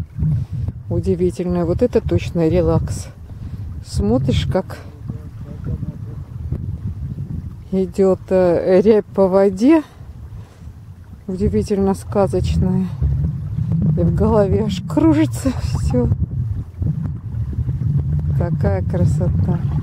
удивительное. Вот это точно релакс. Смотришь, как идет рябь по воде. Удивительно сказочная. И в голове аж кружится все. Такая красота.